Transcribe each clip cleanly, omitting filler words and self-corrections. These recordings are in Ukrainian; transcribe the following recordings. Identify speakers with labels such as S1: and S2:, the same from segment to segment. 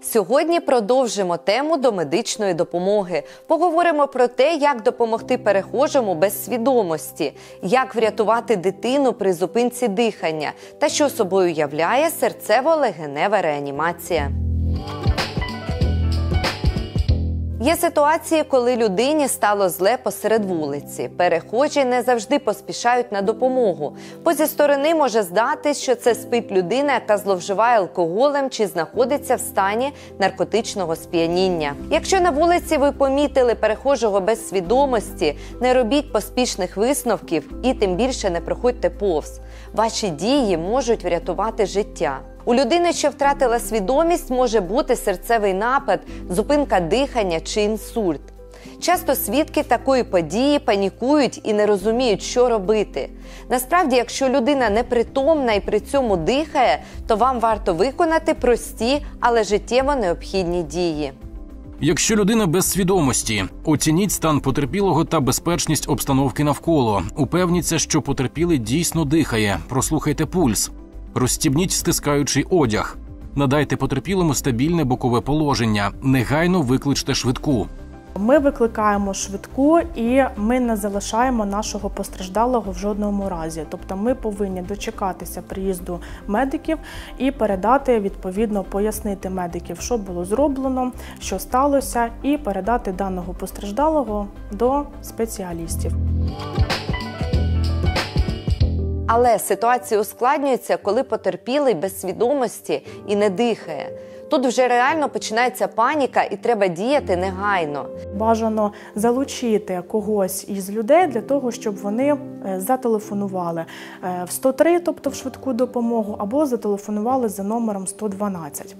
S1: Сьогодні продовжимо тему домедичної допомоги. Поговоримо про те, як допомогти перехожому без свідомості, як врятувати дитину при зупинці дихання та що собою являє серцево-легенева реанімація. Є ситуації, коли людині стало зле посеред вулиці. Перехожі не завжди поспішають на допомогу, бо зі сторони може здатись, що це спить людина, яка зловживає алкоголем чи знаходиться в стані наркотичного сп'яніння. Якщо на вулиці ви помітили перехожого без свідомості, не робіть поспішних висновків і тим більше не проходьте повз. Ваші дії можуть врятувати життя. У людини, що втратила свідомість, може бути серцевий напад, зупинка дихання чи інсульт. Часто свідки такої події панікують і не розуміють, що робити. Насправді, якщо людина непритомна і при цьому дихає, то вам варто виконати прості, але життєво необхідні дії.
S2: Якщо людина без свідомості, оцініть стан потерпілого та безпечність обстановки навколо. Упевніться, що потерпілий дійсно дихає. Прослухайте пульс. Розстібніть стискаючий одяг. Надайте потерпілому стабільне бокове положення. Негайно викличте швидку.
S3: Ми викликаємо швидку і ми не залишаємо нашого постраждалого в жодному разі. Тобто ми повинні дочекатися приїзду медиків і передати, відповідно, пояснити медиків, що було зроблено, що сталося, і передати даного постраждалого до спеціалістів.
S1: Але ситуація ускладнюється, коли потерпілий без свідомості і не дихає. Тут вже реально починається паніка і треба діяти негайно.
S3: Бажано залучити когось із людей для того, щоб вони зателефонували в 103, тобто в швидку допомогу, або зателефонували за номером 112.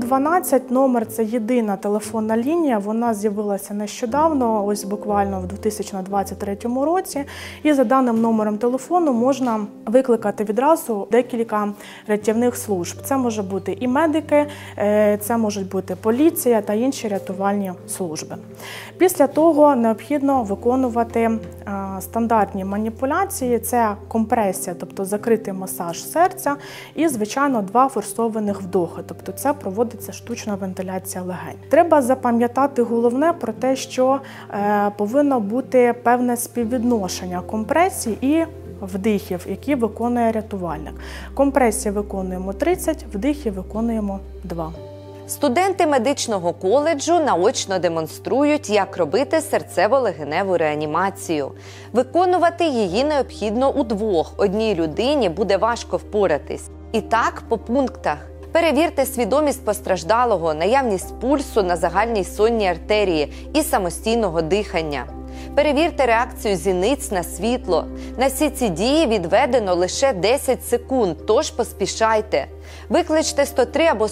S3: 112 номер – це єдина телефонна лінія, вона з'явилася нещодавно, ось буквально в 2023 році. І за даним номером телефону можна викликати відразу декілька рятівних служб. Це може бути і медики, це можуть бути поліція та інші рятувальні служби. Після того необхідно виконувати стандартні маніпуляції. Це компресія, тобто закритий масаж серця і, звичайно, 2 форсованих вдохи. Тобто це проводиться штучна вентиляція легень. Треба запам'ятати головне про те, що повинно бути певне співвідношення компресії і вдихів, які виконує рятувальник. Компресії виконуємо 30, вдихи виконуємо 2.
S1: Студенти медичного коледжу наочно демонструють, як робити серцево-легеневу реанімацію. Виконувати її необхідно удвох. Одній людині буде важко впоратись. І так, по пунктах. Перевірте свідомість постраждалого, наявність пульсу на загальній сонній артерії і самостійного дихання. Перевірте реакцію зіниць на світло. На всі ці дії відведено лише 10 секунд, тож поспішайте. Викличте 103 або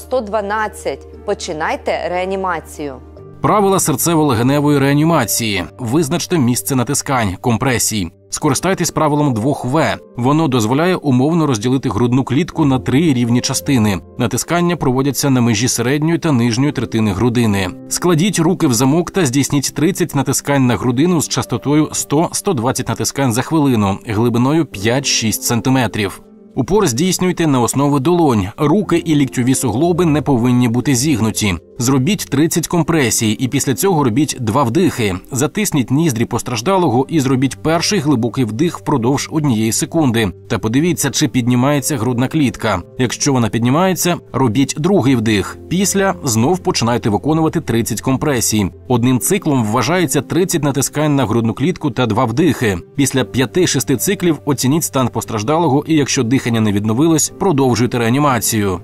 S1: 112. Починайте реанімацію.
S2: Правила серцево-легеневої реанімації. Визначте місце натискань, компресій. Скористайтесь правилом 2В. Воно дозволяє умовно розділити грудну клітку на 3 рівні частини. Натискання проводяться на межі середньої та нижньої третини грудини. Складіть руки в замок та здійсніть 30 натискань на грудину з частотою 100-120 натискань за хвилину, глибиною 5-6 см. Упор здійснюйте на основі долонь. Руки і ліктьові суглоби не повинні бути зігнуті. Зробіть 30 компресій і після цього робіть 2 вдихи. Затисніть ніздрі постраждалого і зробіть перший глибокий вдих впродовж 1 секунди. Та подивіться, чи піднімається грудна клітка. Якщо вона піднімається, робіть другий вдих. Після знов починайте виконувати 30 компресій. Одним циклом вважається 30 натискань на грудну клітку та 2 вдихи. Після 5-6 циклів оцініть стан постраждалого і якщо дихання не відновилось, продовжуйте реанімацію.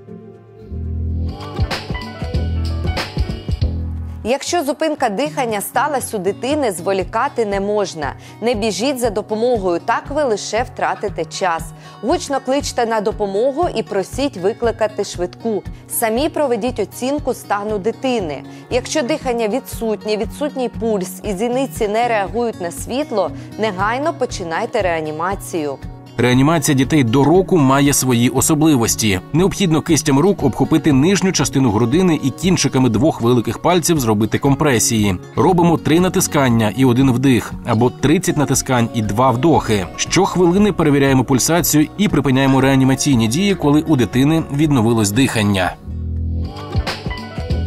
S1: Якщо зупинка дихання сталася у дитини, зволікати не можна. Не біжіть за допомогою, так ви лише втратите час. Гучно кличте на допомогу і просіть викликати швидку. Самі проведіть оцінку стану дитини. Якщо дихання відсутнє, відсутній пульс і зіниці не реагують на світло, негайно починайте реанімацію.
S2: Реанімація дітей до року має свої особливості. Необхідно кистям рук обхопити нижню частину грудини і кінчиками 2 великих пальців зробити компресії. Робимо 3 натискання і 1 вдих, або 30 натискань і 2 вдохи. Щохвилини перевіряємо пульсацію і припиняємо реанімаційні дії, коли у дитини відновилось дихання.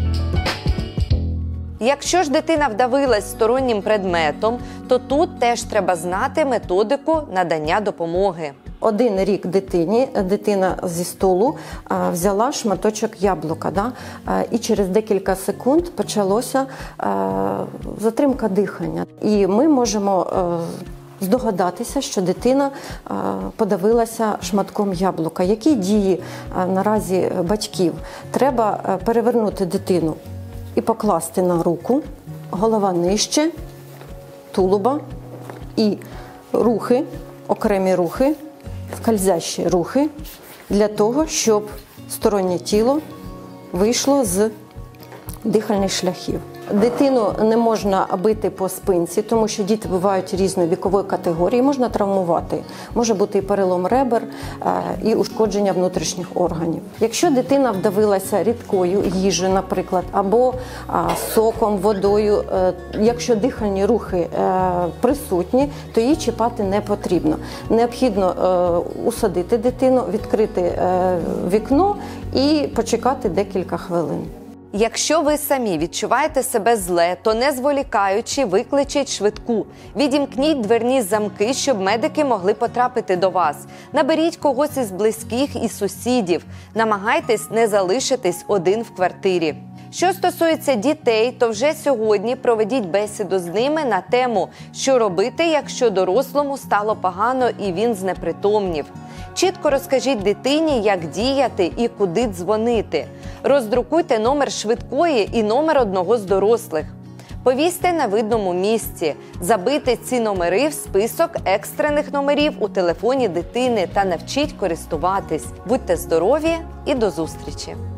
S1: Якщо ж дитина вдавилась стороннім предметом, то тут теж треба знати методику надання допомоги.
S4: 1 рік дитина зі столу взяла шматочок яблука, і через декілька секунд почалося затримка дихання. І ми можемо здогадатися, що дитина подавилася шматком яблука. Які дії наразі батьків? Треба перевернути дитину і покласти на руку, голова нижче, тулуба і рухи, окремі рухи, скользящі рухи, для того, щоб стороннє тіло вийшло з дихальних шляхів. Дитину не можна бити по спинці, тому що діти бувають різної вікової категорії, можна травмувати. Може бути і перелом ребер, і ушкодження внутрішніх органів. Якщо дитина вдавилася рідкою їжею, наприклад, або соком, водою, якщо дихальні рухи присутні, то її чіпати не потрібно. Необхідно усадити дитину, відкрити вікно і почекати декілька хвилин.
S1: Якщо ви самі відчуваєте себе зле, то не зволікаючи, викличіть швидку. Відімкніть дверні замки, щоб медики могли потрапити до вас. Наберіть когось із близьких і сусідів. Намагайтесь не залишитись один в квартирі. Що стосується дітей, то вже сьогодні проведіть бесіду з ними на тему «Що робити, якщо дорослому стало погано і він знепритомнів?». Чітко розкажіть дитині, як діяти і куди дзвонити. Роздрукуйте номер швидкої і номер одного з дорослих. Повісьте на видному місці. Забийте ці номери в список екстрених номерів у телефоні дитини та навчіть користуватись. Будьте здорові і до зустрічі!